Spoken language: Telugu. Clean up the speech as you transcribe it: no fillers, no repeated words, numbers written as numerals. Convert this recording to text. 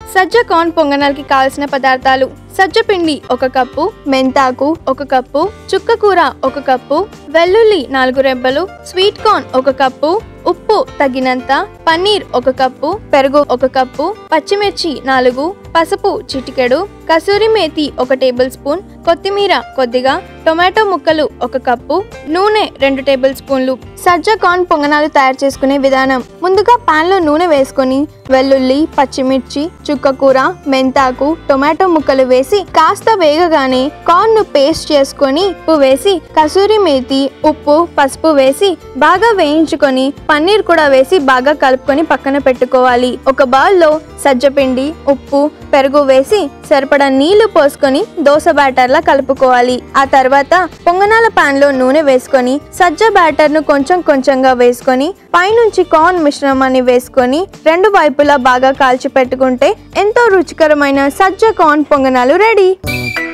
సజ్జ కార్న్ పొంగనాలకి కావాల్సిన పదార్థాలు: సజ్జ పిండి 1 కప్పు, మెంతాకు 1 కప్పు, చుక్క కూర 1 కప్పు, వెల్లుల్లి 4 రెబ్బలు, స్వీట్ కార్న్ 1 కప్పు, ఉప్పు తగినంత, పన్నీర్ 1 కప్పు, పెరుగు 1 కప్పు, పచ్చిమిర్చి 4, పసుపు చిటికెడు, కసూరి మేతి 1 టేబుల్ స్పూన్, కొత్తిమీర కొద్దిగా, టొమాటో ముక్కలు 1 కప్పు, నూనె 2 టేబుల్ స్పూన్లు. సజ్జ కార్న్ పొంగనాలు తయారు చేసుకునే విధానం: ముందుగా పాన్ లో నూనె వేసుకొని వెల్లుల్లి, పచ్చిమిర్చి, చుక్కకూర, మెంతాకు, టొమాటో ముక్కలు వేసి కాస్త వేగగానే కార్న్ ను పేస్ట్ చేసుకొని ఉప్పు వేసి కసూరి మేతి, ఉప్పు, పసుపు వేసి బాగా వేయించుకొని పన్నీర్ కూడా వేసి బాగా కలుపుకొని పక్కన పెట్టుకోవాలి. ఒక బౌల్లో సజ్జపిండి, ఉప్పు, పెరుగు వేసి సరిపడా నీళ్లు పోసుకొని దోశ బ్యాటర్ లా కలుపుకోవాలి. ఆ తర్వాత పొంగనాల పాన్ లో నూనె వేసుకొని సజ్జ బ్యాటర్ ను కొంచెం కొంచెంగా వేసుకొని పైనుంచి కార్న్ మిశ్రమాన్ని వేసుకొని 2 వైపులా బాగా కాల్చి పెట్టుకుంటే ఎంతో రుచికరమైన సజ్జ కార్న్ పొంగనాలు రెడీ.